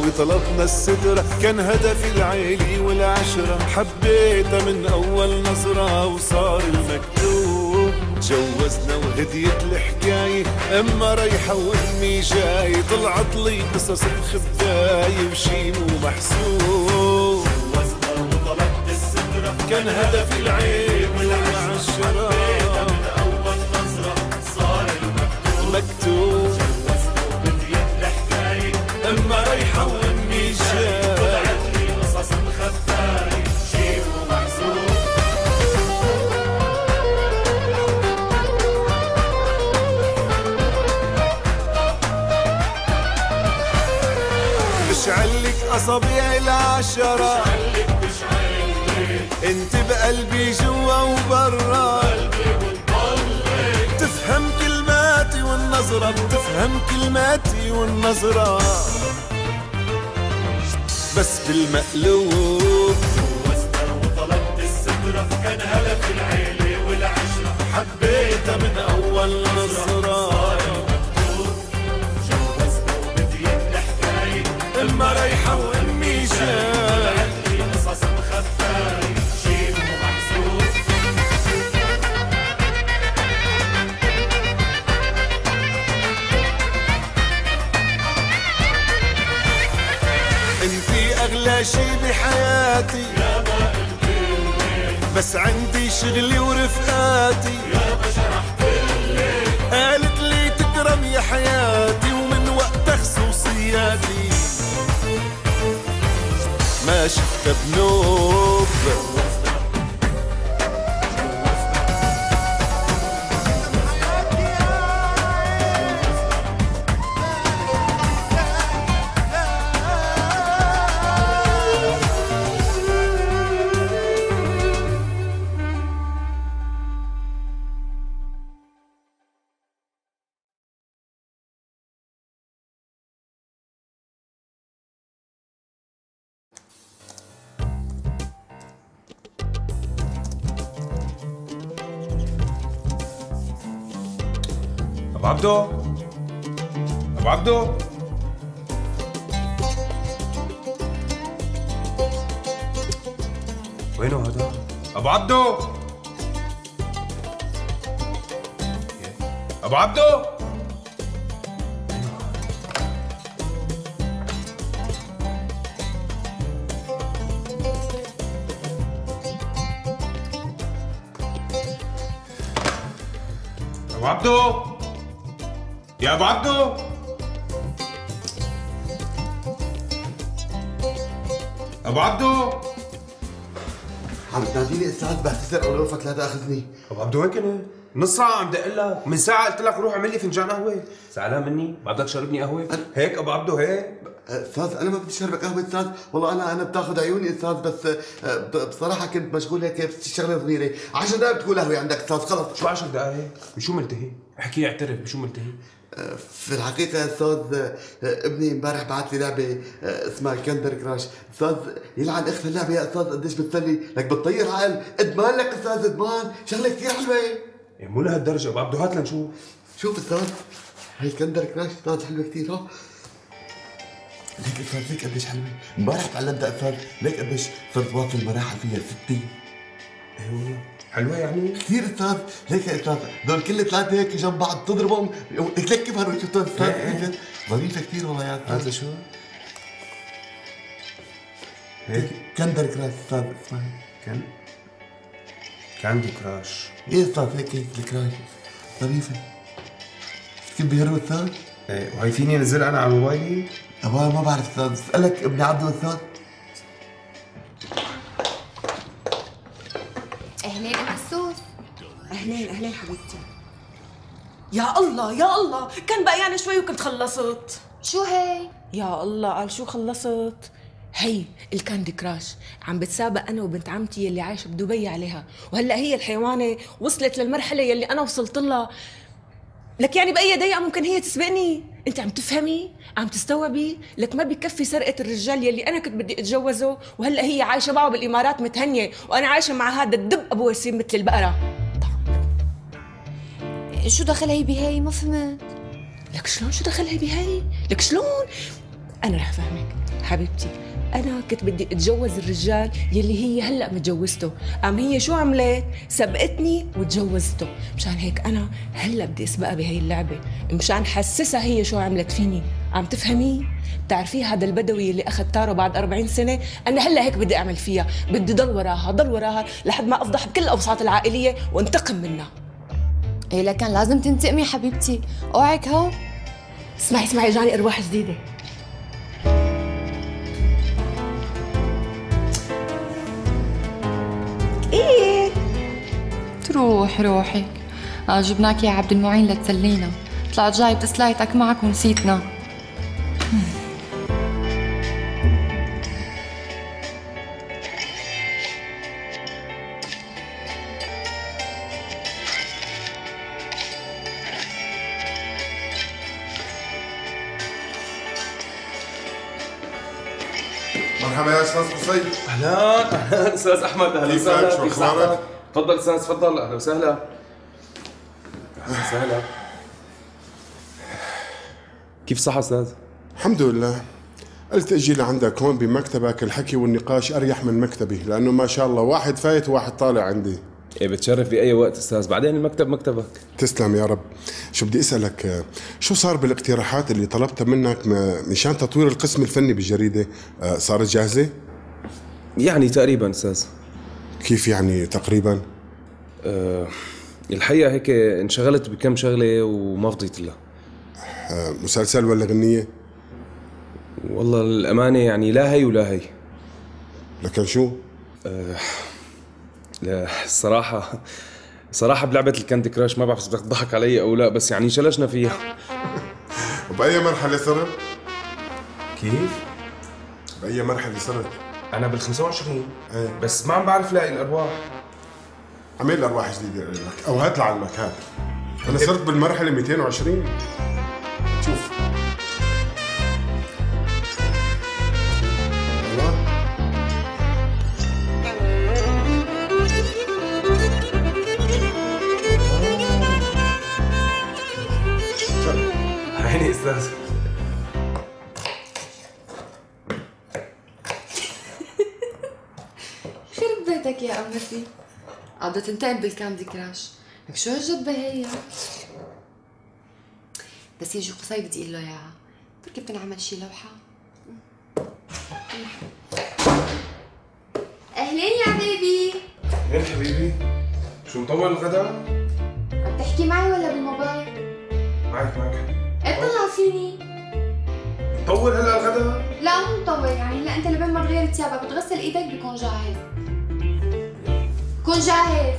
وطلبنا السترة، كان هدفي العيلة والعشرة، حبيتها من أول نظرة وصار المكتوب. تجوزنا وهديت الحكاية، أما رايحة وأمي جاي، طلعت لي قصص بخباية وشي مو محسوب. تجوزنا وطلبت السترة، كان هدفي العيلة والعشرة، حبيتها من أول نظرة صار المكتوب. أما رايحة وأمي جاي، طلعت لي قصص مخباية شي مو محسوب. بشعلك أصابيع العشرة، انت بقلبي جوا وبرا، بتفهم كلماتي والنظرة، بتفهم كلماتي والنظرة، بس بالمقلوب. تجوزنا وطلبت السترة، كان هدفي العيلة والعشرة، حبيتها من أول نظرة صار المكتوب. تجوزنا وبديت الحكاية، أما رايحة وأمي جاي، طلعت لي قصص مخباية شي مو محسوب. انتي أغلى شي بحياتي، يابا الكل بس عندي شغلي ورفقاتي، يابا شرحت الليل. قالت لي تكرم يا حياتي، ومن وقتها خصوصياتي ما شفتها بنوب. ابو عبدو، ابو عبدو، وينه هذا؟ ابو عبدو، ابو عبدو، ابو عبدو، يا ابو عبدو، ابو عبدو، عم تناديني استاذ؟ بعتذر اولوفك لا تاخذني. ابو عبدو وين كنت؟ نص ساعة عم دق لك، من ساعة قلت لك روح اعمل لي فنجان قهوة، زعلان مني؟ ما بدك تشربني قهوة؟ هيك ابو عبدو هيك؟ استاذ انا ما بدي شربك قهوه استاذ، والله انا بتاخذ عيوني استاذ، بس بصراحه كنت مشغول هيك بشغله صغيره، 10 دقائق بتقول قهوه عندك استاذ خلص. شو 10 دقائق؟ بشو ملتهي؟ احكي اعترف بشو ملتهي؟ في الحقيقة أستاذ ابني امبارح بعث لي لعبة اسمها كندر كراش، أستاذ يلعن أخت اللعبة يا أستاذ قديش بتسلي، لك بتطير عقل، إدمان لك أستاذ إدمان، شغلة كثير حلوة. إيه مو لهالدرجة ابو عبدو، هات لنشوف. شوف أستاذ هي كندر كراش أستاذ حلوة كثير ها. ليك أستاذ ليك قديش حلوة، امبارح تعلمتها أستاذ، ليك قديش صرت واصل مراحل فيها 60. اي والله حلوة يعني؟ كثير استاذ، ليك يا استاذ دول كل ثلاثة هيك جنب بعض تضربهم، ليك كيف هالوجه استاذ؟ ظريفة كثير والله يا استاذ. هذا شو؟ هيك كندر كراش استاذ اسمها كاندي كراش. ايه استاذ هيك الكراش ظريفة. كيف بيهرب استاذ؟ ايه وهي فيني انزلها انا على موبايلي؟ ابغى ما بعرف استاذ، بسألك ابن عبدو استاذ. اهلين ام السوس. اهلين اهلين حبيبتي. يا الله يا الله، كان بقيانة شوي وكنت خلصت. شو هي؟ يا الله قال شو خلصت؟ هي الكاندي كراش عم بتسابق انا وبنت عمتي اللي عايشه بدبي عليها، وهلا هي الحيوانه وصلت للمرحله يلي انا وصلت لها. لك يعني باي دقيقه ممكن هي تسبقني. انت عم تفهمي؟ عم تستوعبي؟ لك ما بكفي سرقه الرجال يلي انا كنت بدي اتجوزه، وهلا هي عايشه معه بالامارات متهنيه، وانا عايشه مع هذا الدب ابو وسيم مثل البقره. شو دخل هي بهي؟ ما فهمت. لك شلون شو دخل هي بهي؟ لك شلون؟ انا رح فهمك. حبيبتي أنا كنت بدي أتجوز الرجال يلي هي هلأ متجوزته، قام هي شو عملت؟ سبقتني وتجوزته، مشان هيك أنا هلأ بدي أسبقها بهي اللعبة، مشان حسسها هي شو عملت فيني، عم تفهمي؟ بتعرفي هذا البدوي اللي أخذ تاره بعد 40 سنة، أنا هلأ هيك بدي أعمل فيها، بدي ضل وراها لحد ما أفضح بكل الأوساط العائلية وانتقم منها. ايه لكن لازم تنتقمي حبيبتي، اوعك ها. اسمعي جاني أرواح جديدة. ايه روحك جبناك يا عبد المعين لتسلينا، طلعت جاي بتسلايتك معك ونسيتنا. مرحبا يا استاذ قصي. اهلا استاذ احمد، اهلا وسهلا. شو اخبارك؟ تفضل استاذ تفضل، اهلا وسهلا. اهلا وسهلا. كيف صح استاذ؟ الحمد لله. قلت اجي لعندك هون بمكتبك، الحكي والنقاش اريح من مكتبي، لانه ما شاء الله واحد فايت وواحد طالع عندي. ايه بتشرف باي وقت استاذ، بعدين المكتب مكتبك. تسلم يا رب. شو بدي اسالك، شو صار بالاقتراحات اللي طلبتها منك مشان تطوير القسم الفني بالجريده؟ صارت جاهزه؟ يعني تقريبا استاذ. كيف يعني تقريبا؟ الحقيقه هيك انشغلت بكم شغله وما فضيت لها. مسلسل ولا غنيه؟ والله الامانه يعني لا هي ولا هي. لكن شو؟ لا صراحة بلعبة الكاندي كراش ما بعرف إذا بدك تضحك علي أو لا، بس يعني شلشنا فيها. وبأي مرحلة صرت؟ كيف؟ بأي مرحلة صرت؟ أنا بال 25. ايه بس ما عم بعرف لاقي الأرواح. عمل أرواح جديدة لك أو هات لعلمك هات. أنا صرت بالمرحلة 220. شوف عيني استاذ. خرب بيتك يا قمتي، قاعدة تنتقم بالكاندي كراش، لك شو هالجدبة هي؟ بس يجي قصي بدي اقول له اياها، بركي بتنعمل شي لوحة. اهلين يا حبيبي. وين حبيبي؟ شو مطول الغداء؟ عم تحكي معي ولا بالموبايل؟ معك اطلع فيني. مطول هلا الغداء؟ لا مو مطول، يعني هلا انت لبين ما تغير ثيابك وتغسل ايدك بكون جاهز. كون جاهز.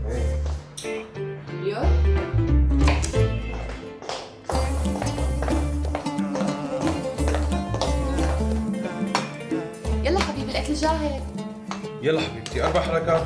يلا يلا حبيبي الاكل جاهز. يلا حبيبتي 4 حركات.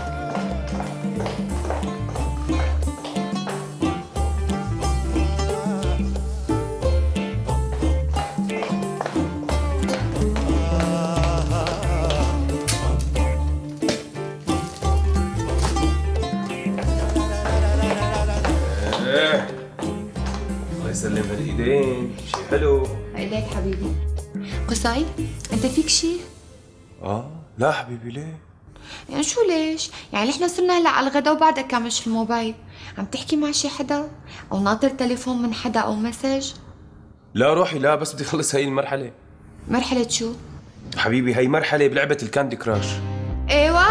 الله يسلم هالايدين، شي حلو. ايديك حبيبي. قصي انت فيك شي؟ لا حبيبي ليه؟ يعني شو ليش؟ يعني احنا صرنا هلا على الغدا وبعدك عم في الموبايل، عم تحكي مع شي حدا؟ او ناطر تليفون من حدا او مسج؟ لا روحي لا، بس بدي اخلص هاي المرحلة. مرحلة شو؟ حبيبي هاي مرحلة بلعبة الكاندي كراش. ايوه؟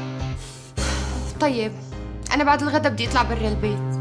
طيب انا بعد الغدا بدي اطلع برا البيت.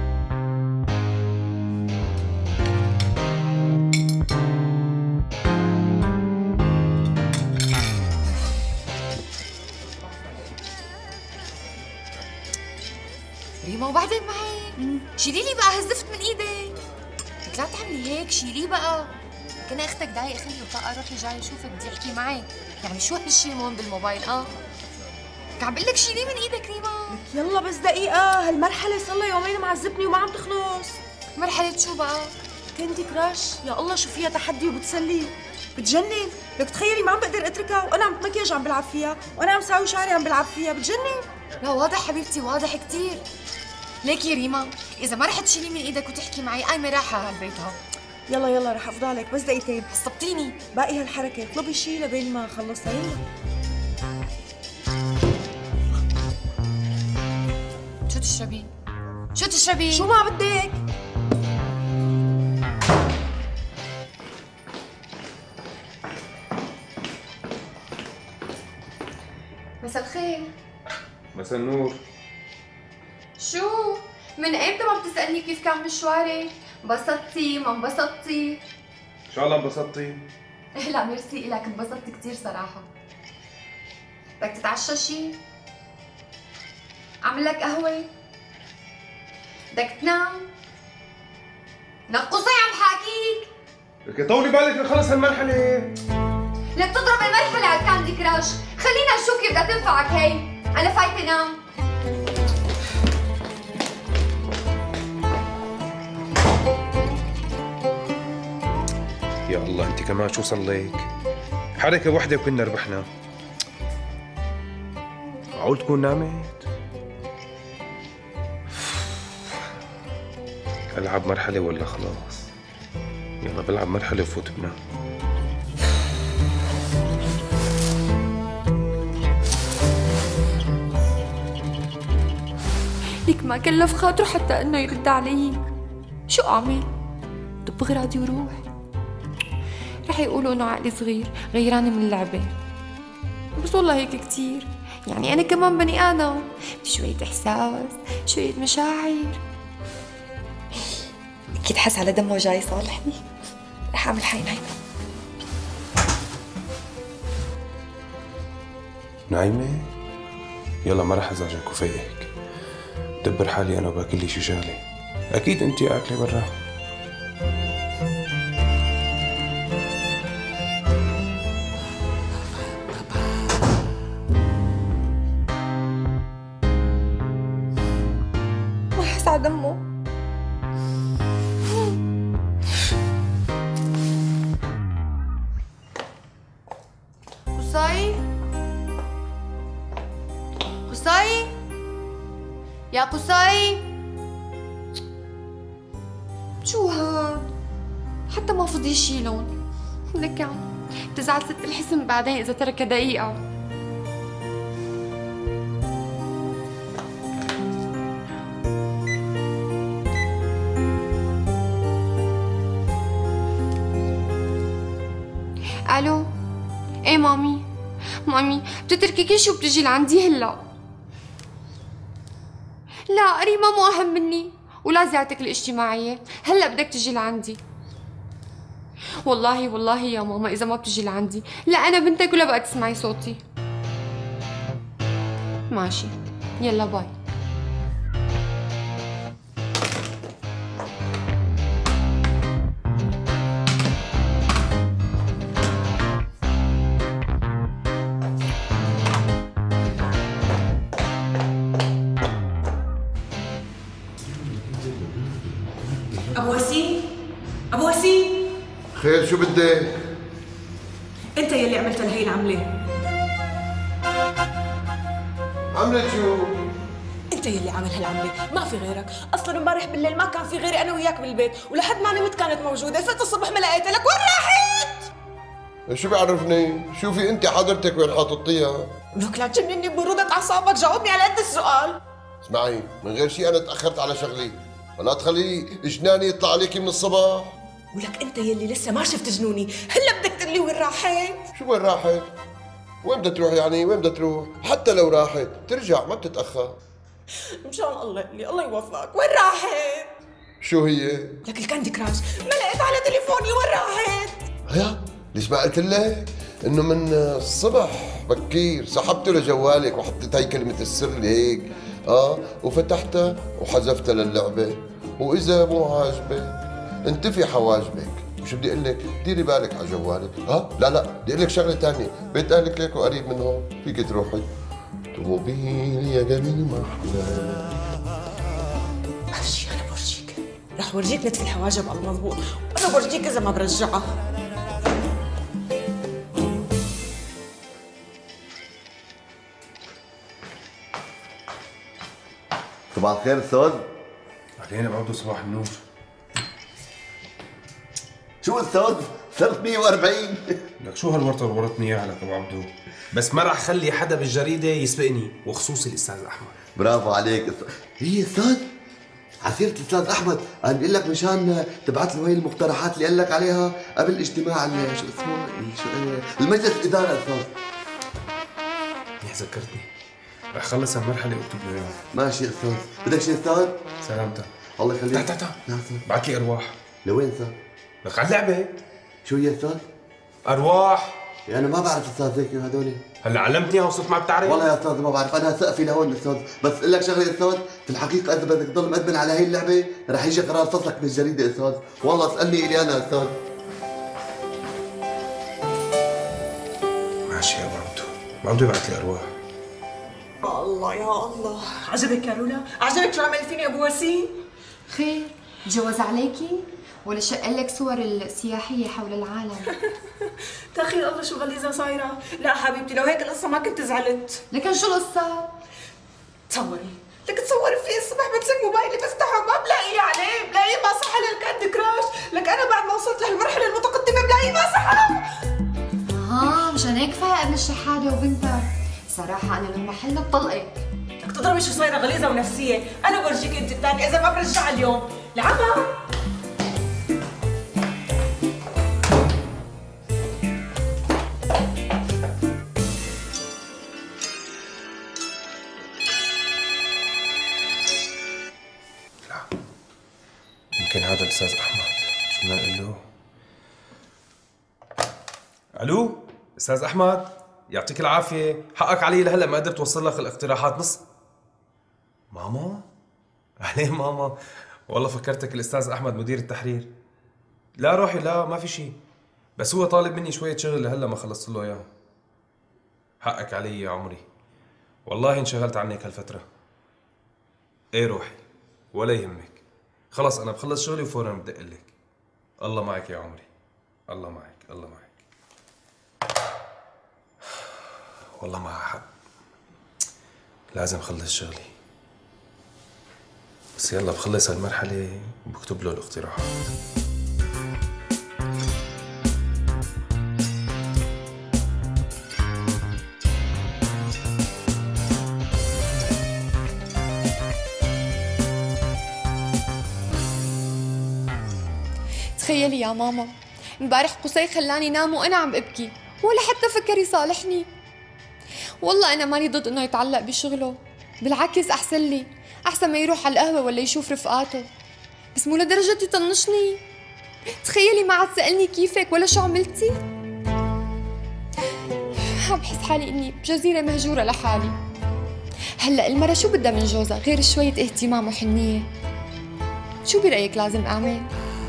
ريما وبعدين معي شيلي لي بقى هالزفت من ايدك. لا تعملي هيك، شيليه بقى. كنا اختك دقايق خلي وطاقة روحي جاي اشوفك بدي احكي معك. يعني شو هالشي هون بالموبايل؟ عم بقول لك شيليه من ايدك ريما. يلا بس دقيقة، هالمرحلة صار لها يومين معذبني وما عم تخلص. مرحلة شو بقى؟ كاندي كراش، يا الله شو فيها تحدي وبتسلي، بتجنن. لك تخيلي ما عم بقدر اتركها وانا عم مكياج عم بلعب فيها، وانا عم ساوي شعري عم بلعب فيها، بتجنن. لا واضح حبيبتي، واضح كتير. ليك يا ريما، إذا ما رح تشيلي من إيدك وتحكي معي قايمة رايحة هالبيت ها. يلا يلا رح افضى عليك بس دقيقتين. عصبتيني. باقي هالحركه اطلبي شيء لبين ما خلصها. يلا شو تشربي؟ شو تشربي؟ شو ما بدك؟ مساء الخير. مساء النور. شو؟ من ايمتى ما بتسألني كيف كان مشواري؟ انبسطتي ما انبسطتي؟ ان شاء الله انبسطتي. لا ميرسي إلك، انبسطت كثير صراحة. بدك تتعشى شي؟ أعمل لك قهوة؟ بدك تنام؟ نقصي عم حاكيك. لك طولي بالك نخلص هالمرحلة. لك تضرب المرحلة على الكاندي كراش، خلينا نشوف كيف بدها تنفعك هي. أنا فايتة نام. يا الله انت كمان شو صار لك؟ حركة واحدة وكنا ربحنا. معقول تكون نامت؟ ألعب مرحلة ولا خلاص؟ يلا بلعب مرحلة وفوت بنام. ليك ما كلف خاطره حتى انه يرد علي. شو اعمل؟ طب اغراضي وروح. رح يقولوا انه عقلي صغير غيرانة من اللعبة، بس والله هيك كتير. يعني انا كمان بني ادم، بدي شوية احساس، شوية مشاعر. اكيد حس على دمه جاي صالحني. رح اعمل حي نايمة. نايمة؟ يلا ما رح ازعجك وفيقك. دبر حالي انا وباكل لي شجالة. اكيد انت اكلة برا. ما حس على دمه. قصي قصي يا قصي، شو هاد؟ حتى ما فضي يشيلون. لك بتزعل ست الحسن بعدين اذا تركها دقيقة. الو. ايه مامي. مامي بتتركي كل شو بتجي لعندي هلا. لا ريما مو اهم مني، ولا زيارتك الاجتماعية. هلا بدك تجي لعندي. والله والله يا ماما اذا ما بتجي لعندي لا انا بنتك ولا بقى تسمعي صوتي. ماشي يلا باي. ابو وسيم، ابو وسيم. خير شو بدك؟ انت يلي عملت هي العمله. عملت شو؟ انت يلي عامل هالعمله، ما في غيرك. اصلا امبارح بالليل ما كان في غيري انا وياك بالبيت، ولحد ما نمت كانت موجوده. فت الصبح ما لقيتها. لك وين راحت؟ شو بيعرفني؟ شوفي انت حضرتك وين حاططيها. لك لا تجنني ببرودة اعصابك. جاوبني على قد السؤال. اسمعي، من غير شيء انا تاخرت على شغلي، ولا تخلي جناني يطلع عليكي من الصباح. ولك انت يلي لسه ما شفت جنوني، هلا بدك تقول لي وين راحت؟ شو وين راحت؟ وين بدها تروح يعني؟ وين بدها تروح؟ حتى لو راحت ترجع ما بتتاخر. مشان الله اللي الله يوفقك. وين راحت؟ شو هي؟ لك الكاندي كراش ما لقيت على تليفوني. وين راحت؟ هيا ليش ما قلت لك؟ انه من الصبح بكير سحبت له جوالك وحطيت هي كلمة السر اللي هيك وفتحتها وحذفتها للعبة، واذا مو عاجبك انتفي حواجبك. شو بدي اقول لك؟ ديري بالك على جوالك. لا بدي اقول لك شغله ثانيه، بيت اهلك ليكو قريب من هون، فيك تروحي. طوبيل يا جميل محلى. ماشي انا برجيك، رح ورجيك نتف الحواجب على المضبوط، وانا برجيك اذا ما برجعها. صباح الخير استاذ. علينا بعده صباح النور. شو استاذ؟ صرت 140. لك شو هالورطه اللي ورطني اياها لك ابو عبدو؟ بس ما رح خلي حدا بالجريده يسبقني، وخصوصي الاستاذ احمد. برافو عليك. هي استاذ عسيرة الاستاذ احمد قال لي لك مشان تبعت له هي المقترحات اللي قال لك عليها قبل الاجتماع شو اسمه المجلس الاداره استاذ. يا ذكرتني، رح خلص هالمرحله واكتب له اياها. ماشي يا استاذ. بدك شيء استاذ؟ سلامتك. الله يخليك. تعال نعم استاذ. بعت لي ارواح. لوين استاذ؟ لك على اللعبه. شو هي استاذ؟ ارواح. يعني انا ما بعرف استاذ هيك هدول. هلا علمتني وصرت ما بتعرف؟ والله يا استاذ ما بعرف، انا سقفي لهون استاذ، بس اقول لك شغله استاذ، في الحقيقه اذا بدك تضل مأدمن على هي اللعبه رح يجي قرار فصلك من الجريده استاذ، والله اسالني الي انا استاذ. ماشي يا ابو عبدو، ابو عبدو يبعت لي ارواح. الله يا الله، عجبك يا لولا؟ عجبك شو عمل فيني ابو وسيم؟ خير تجوز عليكي ولا شق لك صور السياحيه حول العالم؟ تخيل الله شو غليظه صايره. لا حبيبتي لو هيك القصه ما كنت زعلت. لكن شو القصه؟ تصوري لك تصوري في الصبح بمسك موبايلي بفتحه ما بلاقيه عليه، بلاقيه ما صح للكاندي كراش، لك انا بعد ما وصلت لهالمرحله المتقدمه بلاقيه ما صح. مشان هيك فايقه ابن الشحاده وبنتها. صراحه انا لما محلك طلقك. لك تضربي شو صايره غليظه ونفسيه، انا برجيك انت الثاني اذا ما برجع اليوم. لعبها يمكن هذا الاستاذ احمد. شو بدنا نقول له؟ الو استاذ احمد، يعطيك العافيه، حقك علي لهلا ما قدرت اوصل لك الاقتراحات نص. ماما؟ عليه ماما؟ والله فكرتك الاستاذ احمد مدير التحرير. لا روحي، لا ما في شيء، بس هو طالب مني شويه شغل لهلا ما خلصت له اياه. حقك علي يا عمري، والله انشغلت عنك هالفتره. ايه روحي ولا يهمك، خلص انا بخلص شغلي وفورا بدق لك. الله معك يا عمري، الله معك، الله معك. والله ما حد، لازم خلص شغلي، بس يلا بخلص هالمرحلة وبكتب له الاقتراحات. تخيلي يا ماما، امبارح قصي خلاني نام وانا عم ابكي، ولا حتى فكر يصالحني. والله انا ماني ضد انه يتعلق بشغله، بالعكس احسن لي، احسن ما يروح على القهوه ولا يشوف رفقاته، بس مو لدرجه يطنشني. تخيلي ما عاد سالني كيفك ولا شو عملتي. عم بحس حالي اني بجزيره مهجوره لحالي. هلا المرة شو بدها من جوزها غير شويه اهتمام وحنيه؟ شو برايك لازم اعمل؟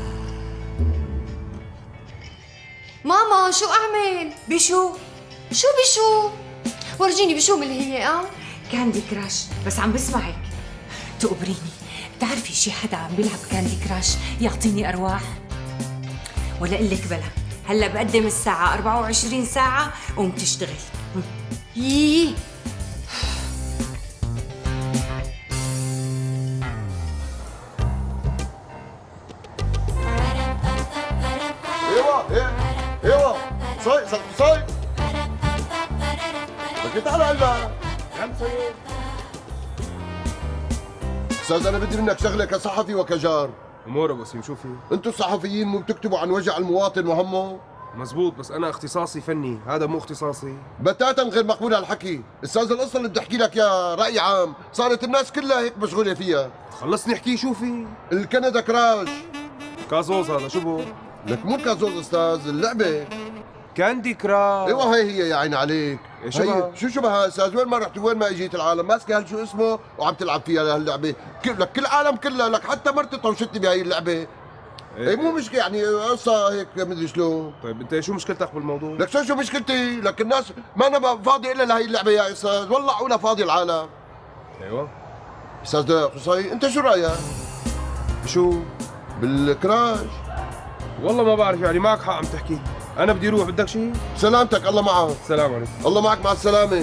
ماما شو اعمل؟ بشو؟ شو بشو؟ ورجيني بشو من هي كاندي كراش، بس عم بسمعك. تقبريني، بتعرفي شي حدا عم بيلعب كاندي كراش يعطيني ارواح؟ ولا اقول لك بلا، هلا بقدم الساعة 24 ساعة قوم تشتغل. يي ايوه صاي بدك تعال هلا. نعم سيد. استاذ انا بدي منك شغله كصحفي وكجار. امور ابو وسيم، شو في؟ انتوا الصحفيين مو بتكتبوا عن وجع المواطن وهمه؟ مزبوط، بس انا اختصاصي فني، هذا مو اختصاصي. بتاتا غير مقبول هالحكي. استاذ القصه اللي بدي احكي لك يا راي عام صارت الناس كلها هيك مشغوله فيها. خلصني احكي شو في؟ الكندا كراش. كازوز هذا شو بو؟ لك مو كازوز استاذ، اللعبه كاندي كراش. ايوه هي يا عين عليك. شبهها؟ شو شبهها استاذ؟ وين ما رحت وين ما اجيت العالم ماسكه هالشو اسمه وعم تلعب فيها هاللعبه. لك كل العالم كلها، لك حتى مرتي طوشتني بهي اللعبه. ايه مو مشكله يعني قصه هيك مدري شلون. طيب انت شو مشكلتك بالموضوع؟ لك شو مشكلتي؟ لك الناس ما انا فاضي الا لهي اللعبه يا استاذ، والله عقولها فاضي العالم. ايوه استاذ قصي انت شو رايك؟ شو؟ بالكراش؟ والله ما بعرف، يعني معك حق عم تحكي. انا بدي اروح، بدك شيء؟ سلامتك، الله معك. السلام عليكم. الله معك، مع السلامه.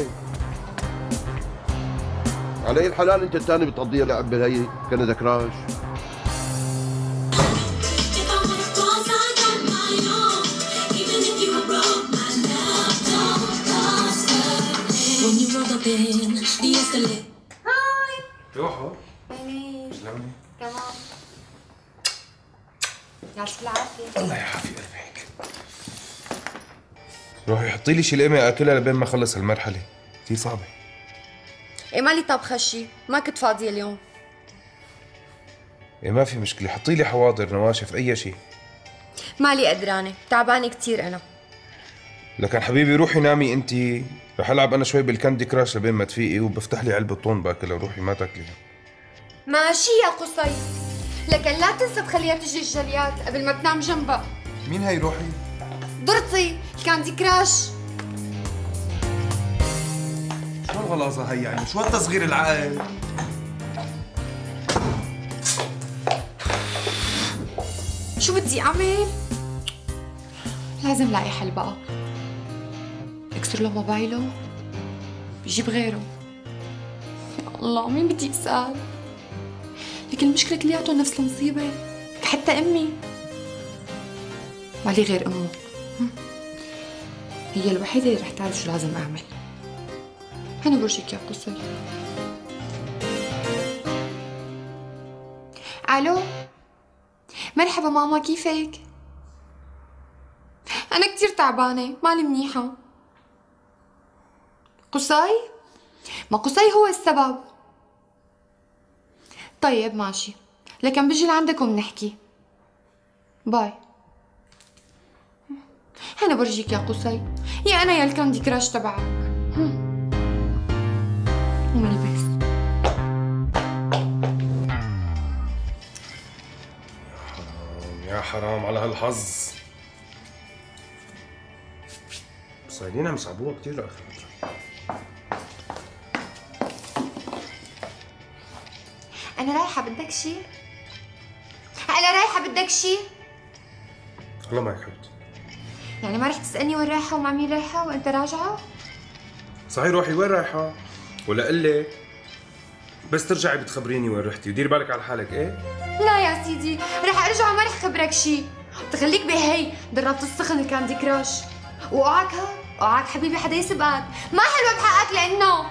على اي الحلال انت الثاني بتقضيها لعب بهي كندا كراش. هاي روحوا ماليش سلامي. كمان يعطيك العافية. الله يعافي قلبك. روحي حطي لي شي لقمة اكلها لبين ما اخلص هالمرحلة، كثير صعبة. ايه مالي طبخة شي، ما كنت فاضية اليوم. ايه ما في مشكلة، حطي لي حواضر نواشف أي شيء. مالي قدرانة، تعبانة كتير أنا. لكن حبيبي روحي نامي أنت، رح ألعب أنا شوي بالكاندي كراش لبين ما تفيقي وبفتح لي علبة طون باكلها وروحي ما تاكليها. ماشي يا قصي، لكن لا تنسى تخليها تجي الجليات قبل ما تنام جنبها. مين هي روحي؟ ضرتي الكاندي كراش. شو الغلاظة هي يعني؟ شو هالتصغير العقل؟ شو بدي أعمل؟ لازم لاقي حل بقى. اكسر له موبايله بجيب غيره. يا الله مين بدي اسال؟ لكن المشكله كلياتهم نفس المصيبه، حتى امي مالي غير امه. هي الوحيده اللي رح تعرف شو لازم اعمل. هنا برجيك يا قصي. الو مرحبا ماما، كيفك؟ أنا كتير تعبانة، مالي منيحة. قصي؟ ما قصي هو السبب. طيب ماشي، لكن بجي لعندك وبنحكي. باي. هنا برجيك يا قصي، يا أنا يا الكاندي كراش تبعك. وملبس. يا حرام على هالحظ. صايرين عم يصعبوها كثير لاخر فتره. أنا رايحة، بدك شي؟ أنا رايحة، بدك شي؟ الله معك حبيبتي. يعني ما رح تسألني وين رايحة ومع مين رايحة وأنت راجعة؟ صحيح روحي وين رايحة؟ ولا أقول لك بس ترجعي بتخبريني وين رحتي وديري بالك على حالك. ايه؟ لا يا سيدي، رح ارجع وما رح خبرك شي. تخليك بهي دربت السخن الكاندي كراش. واوعك اوعك حبيبي حدا يسبقك، ما حلوه بحقك لانه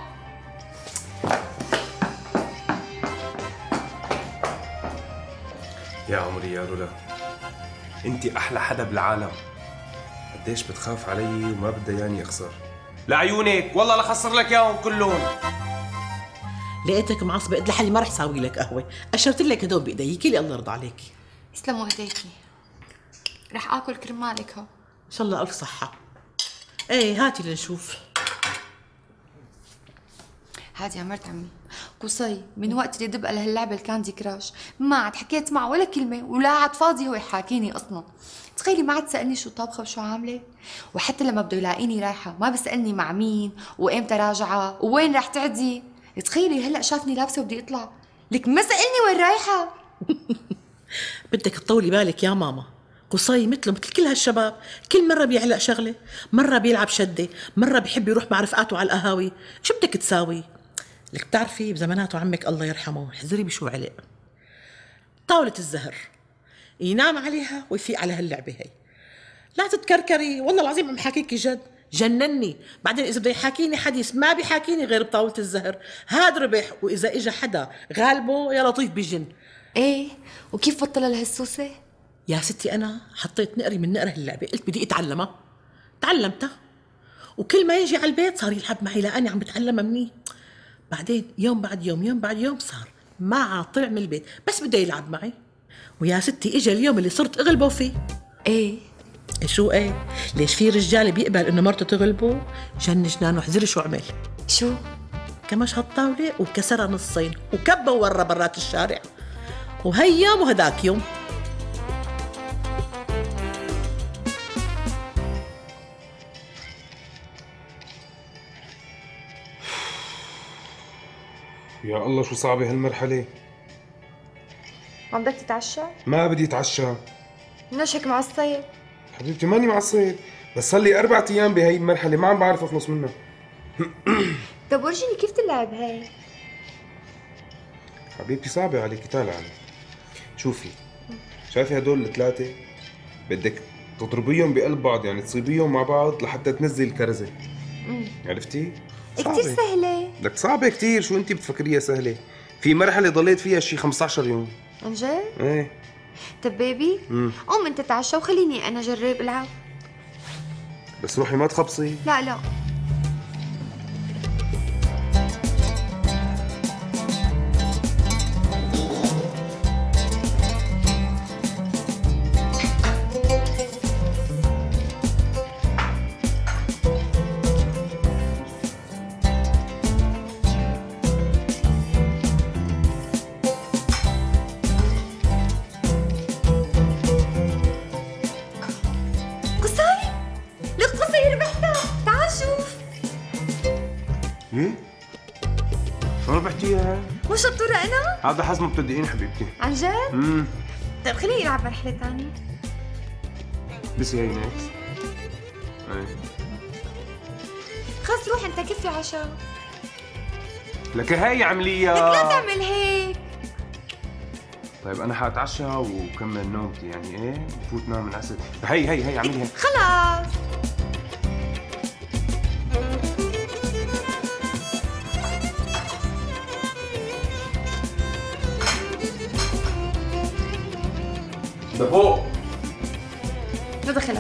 يا عمري يا رولا، انت احلى حدا بالعالم. قديش بتخاف علي وما بدها ياني اخسر. لعيونك والله لخسر لك اياهم كلهم. لقيتك معصبه، قلت لحالي ما رح ساوي لك قهوه، اشرت لك هدول بايديكي لي الله يرضى عليكي. يسلموا ايديكي، رح اكل كرمالك هو. ان شاء الله الف صحه. ايه هاتي لنشوف. هادي يا مرت عمي، قصي من وقت اللي دبقى لهاللعبه الكاندي كراش ما عاد حكيت معه ولا كلمه، ولا عاد فاضي هو يحاكيني اصلا. تخيلي ما عاد سألني شو طابخه وشو عامله، وحتى لما بده يلاقيني رايحه ما بسألني مع مين وامتى راجعه ووين رح تعدي. تخيلي هلا شافني لابسه وبدي اطلع، لك ما سألني وين رايحه. بدك تطولي بالك يا ماما، قصي مثله مثل كل هالشباب، كل مرة بيعلق شغلة، مرة بيلعب شدة، مرة بيحب يروح مع رفقاته على القهاوي، شو بدك تساوي؟ لك بتعرفي بزماناته عمك الله يرحمه، احذري بشو علق. طاولة الزهر ينام عليها ويفيق على هاللعبة هي. لا تتكركري، والله العظيم عم حاكيكي جد، جنني. بعدين إذا بده يحاكيني حديث ما بيحاكيني غير بطاولة الزهر، هاد ربح. وإذا إجا حدا غالبه يا لطيف بيجن. ايه وكيف بطلها لهالسوسة؟ يا ستي أنا حطيت نقري من نقر هاللعبة، قلت بدي أتعلمها، تعلمتها، وكل ما يجي على البيت صار يلعب معي لأني عم بتعلمها مني. بعدين يوم بعد يوم يوم بعد يوم صار ما عاد طلع من البيت، بس بده يلعب معي. ويا ستي إجا اليوم اللي صرت أغلبه فيه. ايه شو ايه؟ ليش في رجال بيقبل إنه مرته تغلبه؟ جن جنانه، احذري شو عمل. شو؟ كمش هالطاولة وكسرها نصين وكبه ورا برات الشارع، وهي يوم وهداك يوم. يا الله شو صعبة هالمرحلة. عم بدك تتعشى؟ ما بدي اتعشى. نشك مع الصيد. حبيبتي ماني مع الصيد، بس صار لي 4 أيام بهي المرحلة ما عم بعرف اخلص منها. طب ورجيني كيف تلعب هاي؟ حبيبتي صعبة عليكي، تعالي علي. شوفي، شايفي هدول الثلاثة؟ بدك تضربيهم بقلب بعض، يعني تصيبيهم مع بعض لحتى تنزل الكرزة. عرفتي؟ كتير سهلة. لك صعبة كتير، شو انت بتفكريها سهلة؟ في مرحلة ضليت فيها شي 15 يوم. عن جد؟ ايه. طب بيبي قوم انت تعشى وخليني انا اجرب العب. بس روحي ما تخبصي. لا لا. ايه؟ شو ربحتيها؟ مو شطورة أنا؟ هذا حظ مبتدئين حبيبتي. عن جد؟ طيب خليني ألعب مرحلة ثانية. بس هي نكس. ايه خلص روح أنت كفي عشاء. لك هي عملية. لك لا تعمل هيك. طيب أنا حاتعشى وكمل نومتي يعني إيه؟ بفوت نام العسل. هي عملي هيك. خلاص. لفوق. شو دخلك؟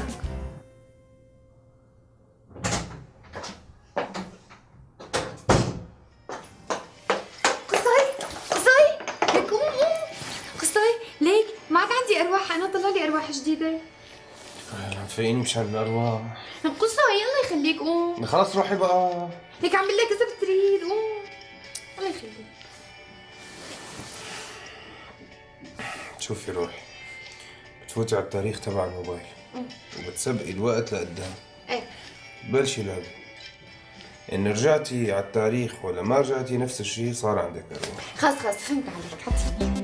قصي لك قوم قصي ليك معك عندي ارواح، انا طلع لي ارواح جديده. فيني مشان الارواح. قصي الله يخليك قوم. خلاص روحي بقى. ليك عم بقول لك اذا بتريد قوم الله يخليك. شوفي روحي، بتفوتي على التاريخ تبع الموبايل وبتسبقي الوقت لقدام. ايه بلشي لعبة. إن رجعتي على التاريخ ولا ما رجعتي نفس الشيء صار عندك أرواح. خلص فهمت عليك. حطي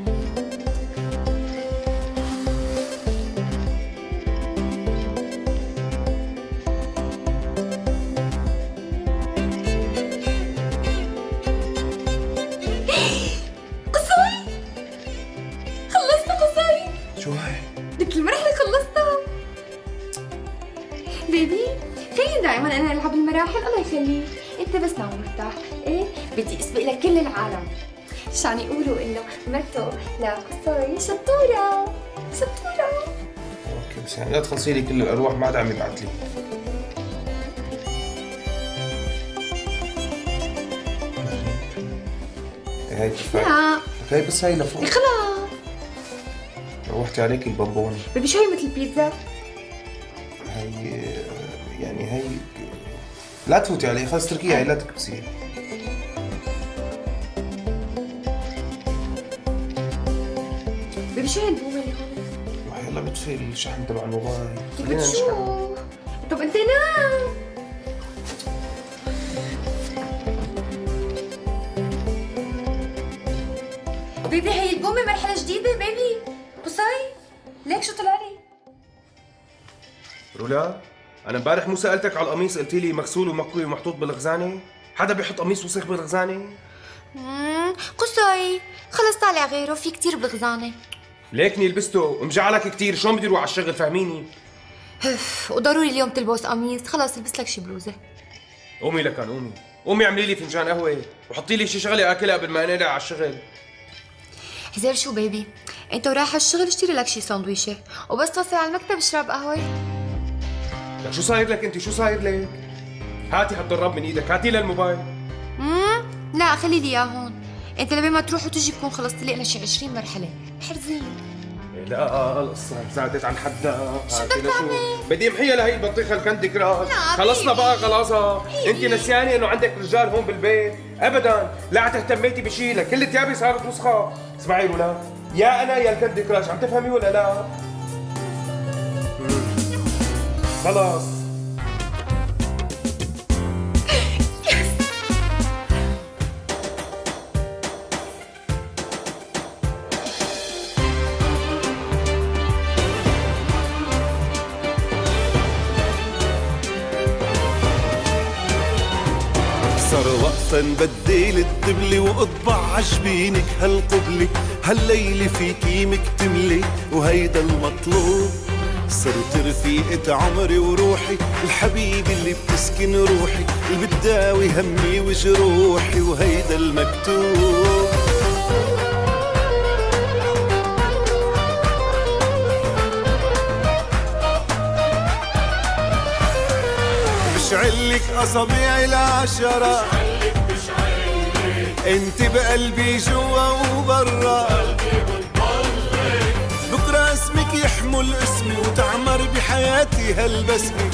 شو هاي؟ لك المرحلة خلصتها بيبي. خليني دائما انا العب المراحل الله يخليك. انت بس نام مرتاح. ايه بدي اسبق لك كل العالم عشان يقولوا انه مرته لا قصي شطورة شطورة. اوكي بس يعني لا تخلصي لي كل الارواح ما عاد عم يبعث لي. هاي كفاية. لا هاي بس هاي لفوق. خلاص روحتي عليك البابون. بيبي شو هي مثل البيتزا؟ هي يعني هي لا تفوتي عليه، خلص اتركيها هي لا تكبسيها. بيبي شو هي البومة اللي هون؟ روحي يلا بطفي الشحن تبع الموبايل. بدك شو؟ طب انت نام. بيبي هي البومة مرحلة جديدة بيبي. قصي ليك شو طلع لي؟ رولا أنا امبارح مو سألتك على القميص قلتي لي مغسول ومكوي ومحطوط بالخزانة؟ حدا بيحط قميص وسخ بالخزانة؟ قصي خلص طالع غيره في كتير بالخزانة. ليكني لبسته ومجعلك كتير، شلون بدي اروح على الشغل فهميني؟ وضروري اليوم تلبس قميص، خلص البس لك شي بلوزة. قومي لكان قومي اعملي لي فنجان قهوة وحطي لي شي شغلة آكلها قبل ما انقلع على الشغل. هزير شو بيبي؟ انت ورايح على الشغل اشتري لك شي سندويشة وبس توصل على المكتب اشرب قهوة. لك شو صاير لك انت؟ شو صاير لك؟ هاتي هالضراب من ايدك، هاتي للموبايل. لا خلي لي اياه هون. انت لبين ما تروح وتجي بكون خلصت لي انا شي 20 مرحلة حرزين. لا القصة زادت عن حدها. شو بدك تعمل؟ بدي امحيها لهي البطيخة الكندي كراش. خلصنا بقى خلاصها. انت نسياني انه عندك رجال هون بالبيت؟ ابدا، لا تهتميتي بشي، لك كل ثيابي صارت وسخة. اسمعي رولا، يا انا يا الكندي كراش، عم تفهمي ولا لا؟ خلاص صار وقتا نبدل الدبلة واطبع عجبينك هالقبلة، هالليلة فيكي مكتملة وهيدا المطلوب. صرت رفيقة عمري وروحي، الحبيب اللي بتسكن روحي، اللي بتداوي همي وجروحي، وهيدا المكتوب. بشعلك أصابيعي العشرة، انت بقلبي جوا وبرا، بكرة اسمك يحمل اسمي وتعمر بحياتي هالبسمة.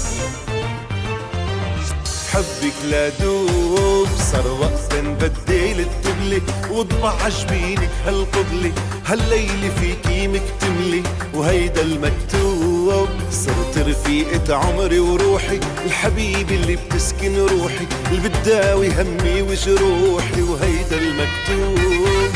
حبك لا دوب صار وقت نبدل التبلة، وطبع عجبينك هالقبلة، هالليلة فيكي مكتملة وهيدا المكتوب. صرت رفيقة عمري وروحي، الحبيب اللي بتسكن روحي، اللي بتداوي همي وجروحي، وهيدا المكتوب.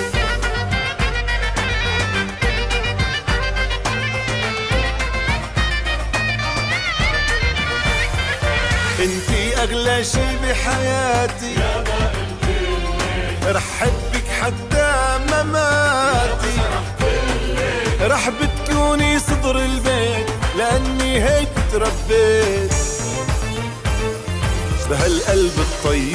انتي اغلى شي بحياتي، رح حبك حتى مماتي، رح بتكوني صدر البيت لاني هيك تربيت، بهالقلب الطيب